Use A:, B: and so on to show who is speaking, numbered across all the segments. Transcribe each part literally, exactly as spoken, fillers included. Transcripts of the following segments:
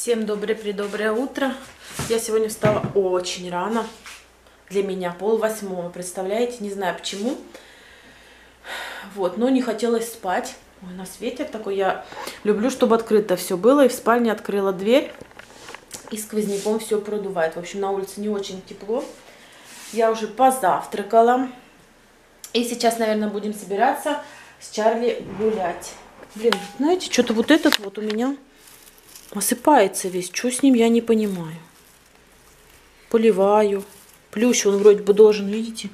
A: Всем доброе-предоброе утро. Я сегодня встала очень рано. Для меня пол восьмого, представляете? Не знаю почему. Вот, но не хотелось спать. Ой, у нас ветер такой. Я люблю, чтобы открыто все было. И в спальне открыла дверь. И сквозняком все продувает. В общем, на улице не очень тепло. Я уже позавтракала. И сейчас, наверное, будем собираться с Чарли гулять. Блин, знаете, что-то вот этот вот у меня осыпается весь. Что с ним, я не понимаю. Поливаю. Плющ он вроде бы должен, видите?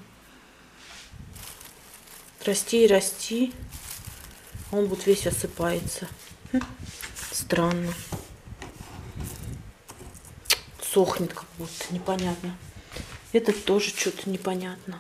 A: Расти и расти. Он вот весь осыпается. Хм. Странно. Сохнет как будто, непонятно. Этот тоже что-то непонятно.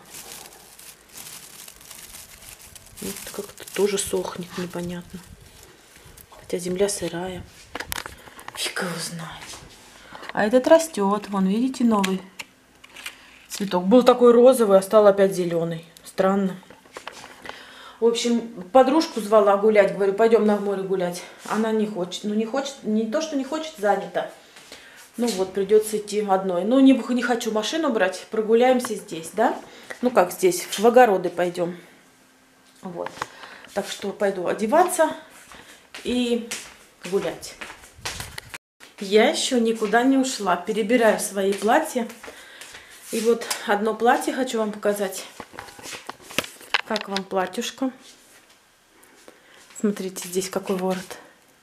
A: Вот как-то тоже сохнет, непонятно. Хотя земля сырая. Фиг его знает. А этот растет. Вон, видите, новый цветок. Был такой розовый, а стал опять зеленый. Странно. В общем, подружку звала гулять. Говорю, пойдем на море гулять. Она не хочет. Ну, не хочет. Не то, что не хочет, занята. Ну вот, придется идти одной. Ну, не, не хочу машину брать. Прогуляемся здесь, да? Ну, как здесь? В огороды пойдем. Вот. Так что пойду одеваться и гулять. Я еще никуда не ушла. Перебираю свои платья. И вот одно платье хочу вам показать. Как вам платьюшко? Смотрите, здесь какой ворот.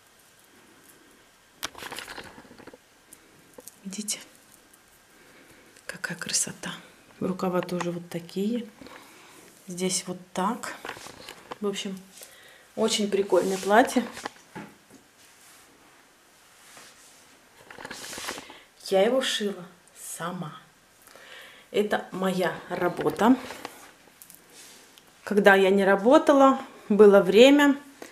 A: Видите? Какая красота. Рукава тоже вот такие. Здесь вот так. В общем, очень прикольное платье. Я его шила сама. Это моя работа. Когда я не работала, было время,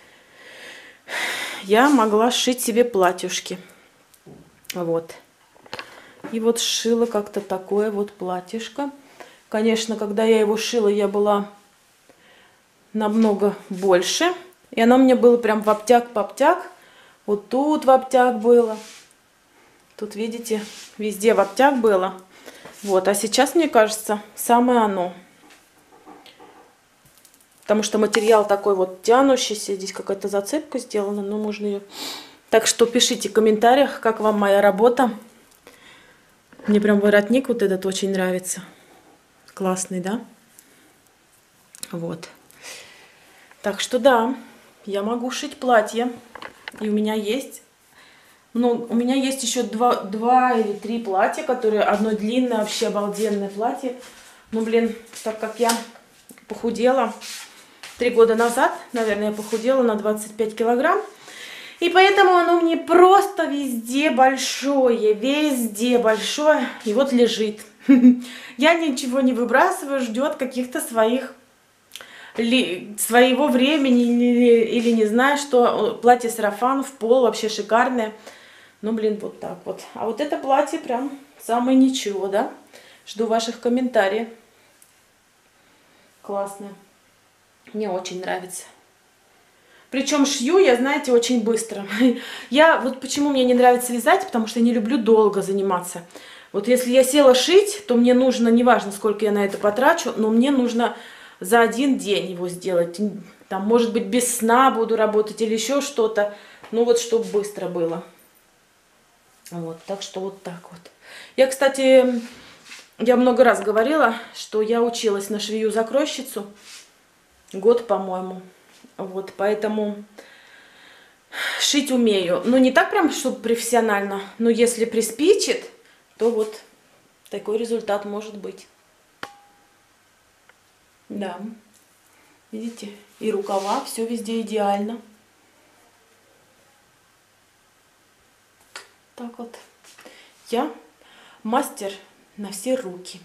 A: я могла сшить себе платьюшки. Вот. И вот сшила как-то такое вот платьишко. Конечно, когда я его шила, я была намного больше. И оно мне было прям в обтяг-поптяг. Вот тут в обтяг было. Тут, видите, везде в обтяг было. Вот, а сейчас, мне кажется, самое оно. Потому что материал такой вот тянущийся. Здесь какая-то зацепка сделана, но можно ее... Так что пишите в комментариях, как вам моя работа. Мне прям воротник вот этот очень нравится. Классный, да? Вот. Так что да, я могу шить платье. И у меня есть... Ну, у меня есть еще два, два или три платья, которые одно длинное, вообще обалденное платье. Ну, блин, так как я похудела три года назад, наверное, я похудела на двадцать пять килограмм. И поэтому оно мне просто везде большое, везде большое. И вот лежит. Я ничего не выбрасываю, ждет каких-то своих, своего времени или, или не знаю, что. Платье-сарафан в пол вообще шикарное. Ну, блин, вот так вот. А вот это платье прям самое ничего, да? Жду ваших комментариев. Классное. Мне очень нравится. Причем шью я, знаете, очень быстро. Я, вот почему мне не нравится вязать, потому что я не люблю долго заниматься. Вот если я села шить, то мне нужно, неважно, сколько я на это потрачу, но мне нужно за один день его сделать. Там, может быть, без сна буду работать или еще что-то. Ну, вот, чтобы быстро было. Вот, так что вот так вот. Я, кстати, я много раз говорила, что я училась на швею-закройщицу. Год, по-моему. Вот, поэтому шить умею. Ну, не так прям, чтобы профессионально. Но если приспичит, то вот такой результат может быть. Да. Видите? И рукава, все везде идеально. Так вот. Я мастер на все руки.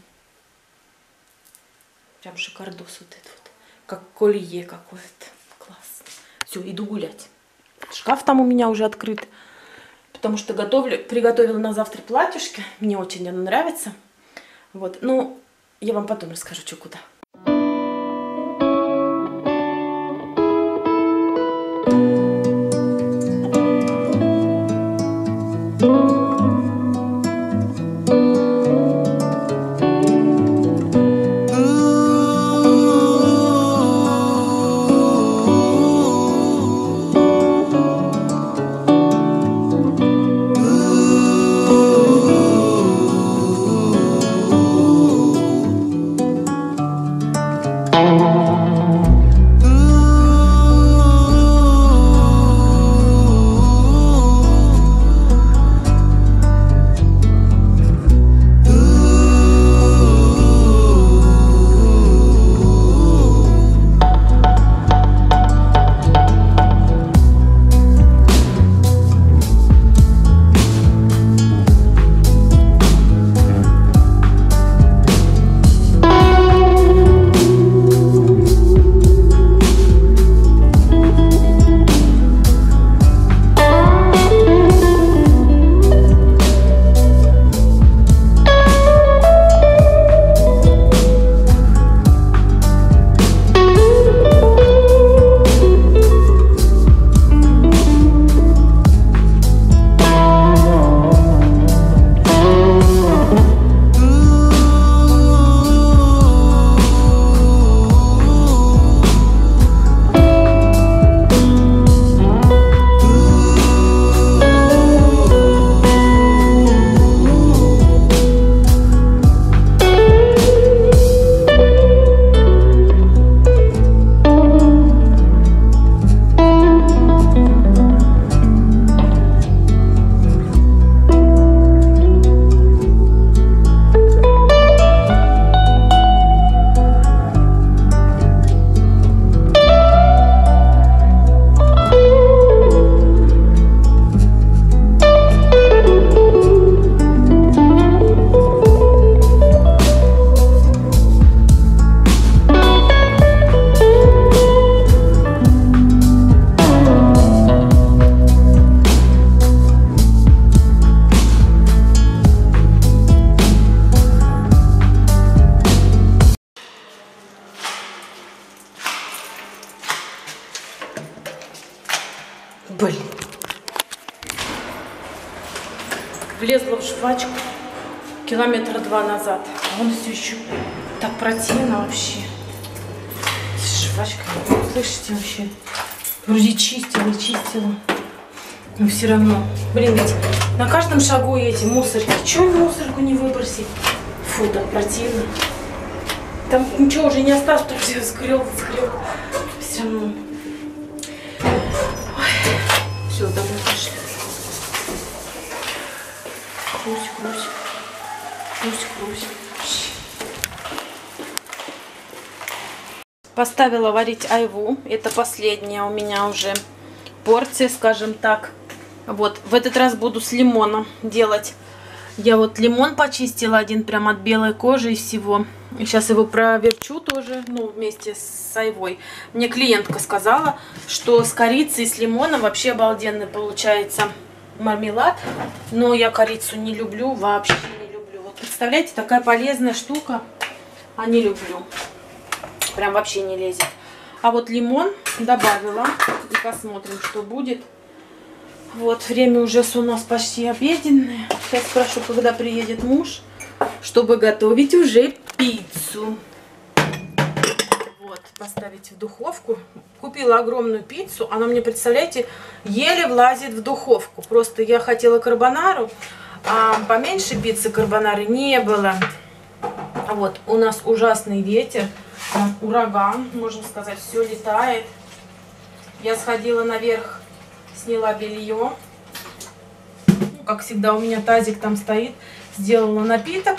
A: Прям шикардос вот этот вот. Как колье какое-то. Класс. Все, иду гулять. Шкаф там у меня уже открыт. Потому что готовлю, приготовила на завтра платьишко. Мне очень оно нравится. Вот. Ну, я вам потом расскажу, что куда. Thank you. Блин. Влезла в жвачку километра два назад. А он все еще так противно вообще. Жвачка, слышите, вообще. Вроде чистила и чистила. Но все равно. Блин, ведь на каждом шагу эти мусорки. Чего мусорку не выбросить? Фу, так противно. Там ничего уже не осталось, только все сгрел, сгрел. Все равно. Ой. Все, домой пошли. Крусь, крусь. Крусь, крусь. Поставила варить айву. Это последняя у меня уже порция, скажем так. Вот, в этот раз буду с лимоном делать. Я вот лимон почистила один прям от белой кожи и всего. И сейчас его проверчу тоже, ну, вместе с айвой. Мне клиентка сказала, что с корицей и с лимоном вообще обалденный получается мармелад. Но я корицу не люблю, вообще не люблю. Вот представляете, такая полезная штука, а не люблю. Прям вообще не лезет. А вот лимон добавила. И посмотрим, что будет. Вот, время уже у нас почти обеденное. Сейчас спрошу, когда приедет муж, чтобы готовить уже пиццу. Вот, поставить в духовку. Купила огромную пиццу. Она мне, представляете, еле влазит в духовку. Просто я хотела карбонару, а поменьше пиццы карбонары не было. Вот, у нас ужасный ветер. Ураган, можно сказать, все летает. Я сходила наверх, сняла белье. Ну, как всегда, у меня тазик там стоит. Сделала напиток.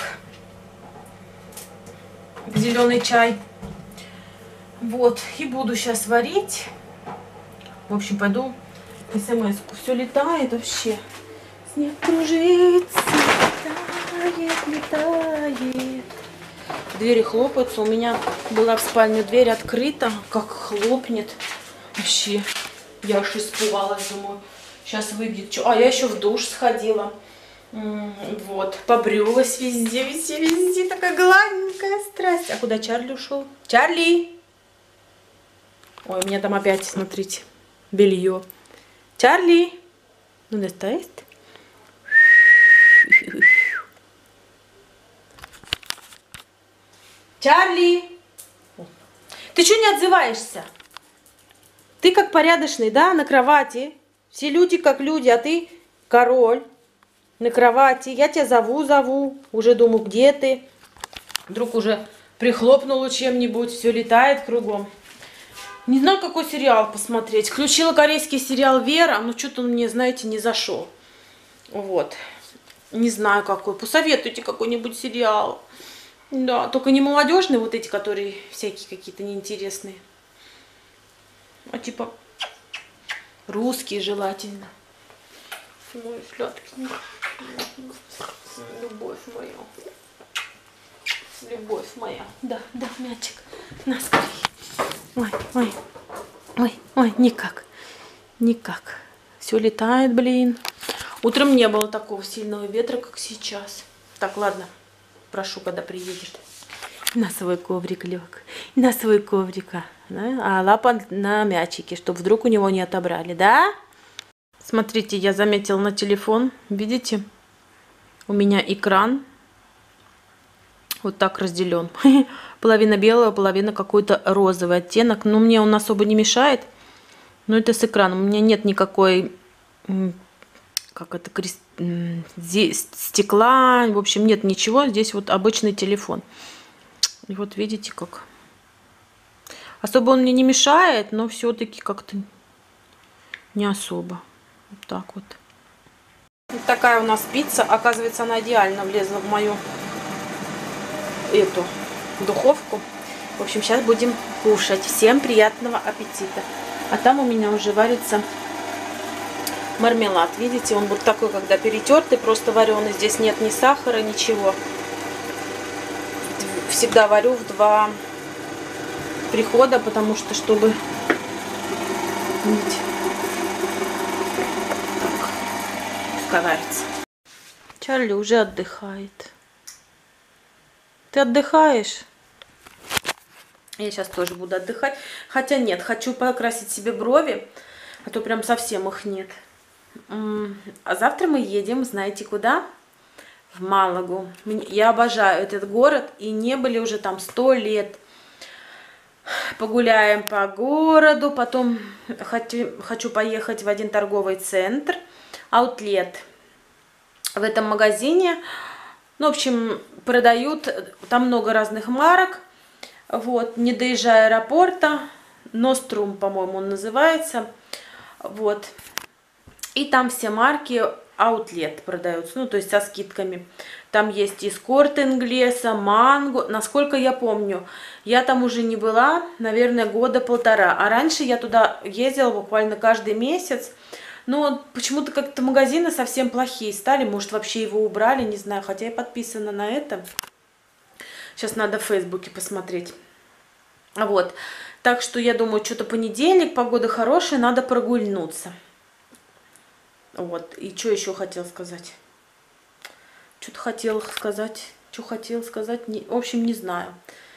A: Зеленый чай. Вот, и буду сейчас варить. В общем, пойду смс-ку. Все летает вообще. Снег кружится, летает, летает. Двери хлопаются. У меня была в спальне дверь открыта. Как хлопнет. Вообще. Я аж испугалась. Думаю, сейчас выйдет. А, я еще в душ сходила. Вот. Побрилась везде, везде, везде. Такая гладенькая страсть. А куда Чарли ушел? Чарли! Ой, у меня там опять, смотрите, белье. Чарли! Ну, достает. Чарли! Ты что не отзываешься? Ты как порядочный, да, на кровати. Все люди как люди, а ты король на кровати. Я тебя зову, зову. Уже думаю, где ты? Вдруг уже прихлопнула чем-нибудь, все летает кругом. Не знаю, какой сериал посмотреть. Включила корейский сериал «Вера», но что-то он мне, знаете, не зашел. Вот. Не знаю, какой. Посоветуйте какой-нибудь сериал. Да, только не молодежные, вот эти, которые всякие какие-то неинтересные. А типа русские желательно. Ой, сладкий. Любовь моя. Любовь моя. Да, да, мячик. На, скорее. Ой, ой, ой, ой, никак. Никак. Все летает, блин. Утром не было такого сильного ветра, как сейчас. Так, ладно. Прошу, когда приедет. На свой коврик лег. На свой коврик. Да? А лапа на мячике, чтобы вдруг у него не отобрали, да? Смотрите, я заметила на телефон. Видите? У меня экран вот так разделен. Половина белого, половина какой-то розовый оттенок. Но мне он особо не мешает. Но это с экраном. У меня нет никакой... Как это, крест... здесь стекла, в общем, нет ничего, здесь вот обычный телефон. И вот видите, как особо он мне не мешает, но все-таки как-то не особо. Вот так вот. Вот такая у нас пицца, оказывается, она идеально влезла в мою эту духовку. В общем, сейчас будем кушать. Всем приятного аппетита. А там у меня уже варится мармелад. Видите, он вот такой, когда перетертый, просто вареный. Здесь нет ни сахара, ничего. Всегда варю в два прихода, потому что, чтобы... Видите, так, пускай варится. Чарли уже отдыхает. Ты отдыхаешь? Я сейчас тоже буду отдыхать. Хотя нет, хочу покрасить себе брови. А то прям совсем их нет. А завтра мы едем, знаете куда? В Малагу. Я обожаю этот город, и не были уже там сто лет. Погуляем по городу, потом хочу, хочу поехать в один торговый центр, аутлет. В этом магазине, ну, в общем, продают, там много разных марок, вот, не доезжая аэропорта, Нострум, по-моему, он называется, вот, и там все марки аутлет продаются, ну, то есть со скидками. Там есть и Корте Инглеса, Манго. Насколько я помню, я там уже не была, наверное, года полтора. А раньше я туда ездила буквально каждый месяц. Но почему-то как-то магазины совсем плохие стали. Может, вообще его убрали, не знаю. Хотя я подписана на это. Сейчас надо в Фейсбуке посмотреть. Вот. Так что я думаю, что-то понедельник, погода хорошая, надо прогульнуться. Вот. И что еще хотел сказать? Что-то хотела сказать. Что хотела сказать? Не, в общем, не знаю.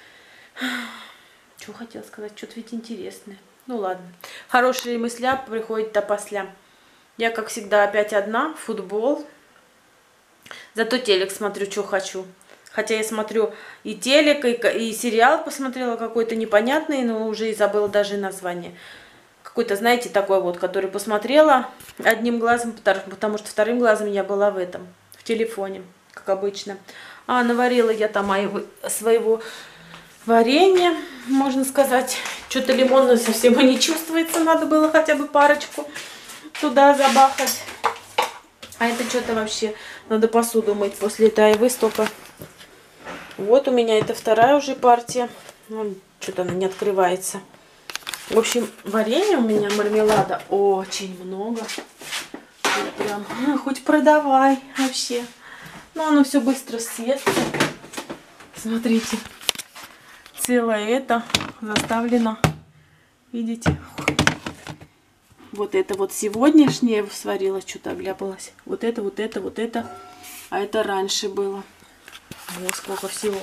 A: Что хотела сказать? Что-то ведь интересное. Ну ладно. Хорошие мысля приходят опосля. Я, как всегда, опять одна. Футбол. Зато телек смотрю, что хочу. Хотя я смотрю и телек, и, и сериал посмотрела какой-то непонятный, но уже и забыла даже название. Какой-то, знаете, такой вот, который посмотрела одним глазом, потому что вторым глазом я была в этом. В телефоне, как обычно. А наварила я там моего, своего варенья, можно сказать. Что-то лимонное совсем и не чувствуется. Надо было хотя бы парочку туда забахать. А это что-то вообще... Надо посуду мыть после этой айвы столько. Вот у меня это вторая уже партия. Ну, что-то она не открывается. В общем, варенья у меня, мармелада, очень много. Прям, а, хоть продавай вообще. Но оно все быстро съестся. Смотрите. Целое это заставлено. Видите? Вот это вот сегодняшнее сварила, что-то обляпалось. Вот это, вот это, вот это. А это раньше было. Вот сколько всего.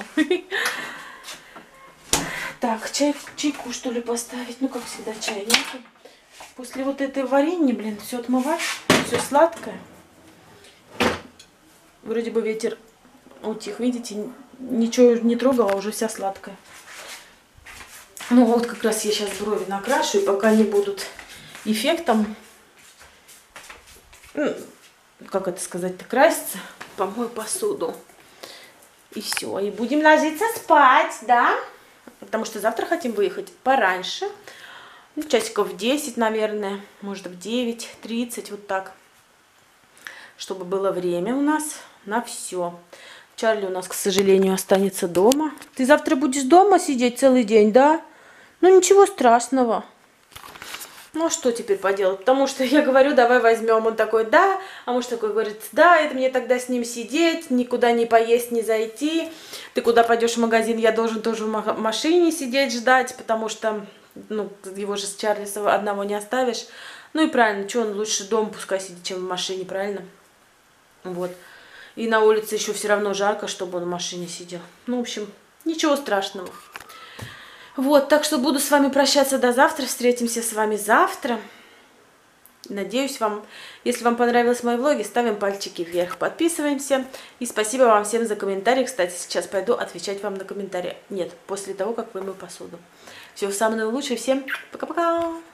A: Так, чай, чайку что ли поставить? Ну, как всегда, чай. После вот этой варенья, блин, все отмывать. Все сладкое. Вроде бы ветер утих. Видите, ничего не трогала, уже вся сладкая. Ну, вот как раз я сейчас брови накрашу, и пока не будут эффектом, ну, как это сказать-то, краситься, помою посуду. И все. И будем ложиться спать, да? Потому что завтра хотим выехать пораньше. Ну, часиков в десять, наверное. Может, в девять тридцать, вот так. Чтобы было время у нас на все. Чарли у нас, к сожалению, останется дома. Ты завтра будешь дома сидеть целый день, да? Ну, ничего страшного. Ну, а что теперь поделать? Потому что я говорю, давай возьмем. Он такой, да. А муж такой говорит, да, это мне тогда с ним сидеть, никуда не поесть, не зайти. Ты куда пойдешь в магазин, я должен тоже в машине сидеть, ждать, потому что, ну, его же с Чарли одного не оставишь. Ну и правильно, что он лучше дома пускай сидит, чем в машине, правильно? Вот. И на улице еще все равно жарко, чтобы он в машине сидел. Ну, в общем, ничего страшного. Вот, так что буду с вами прощаться до завтра. Встретимся с вами завтра. Надеюсь, вам, если вам понравились мои влоги, ставим пальчики вверх, подписываемся. И спасибо вам всем за комментарии. Кстати, сейчас пойду отвечать вам на комментарии. Нет, после того, как вымою посуду. Всего самого лучшего. Всем пока-пока.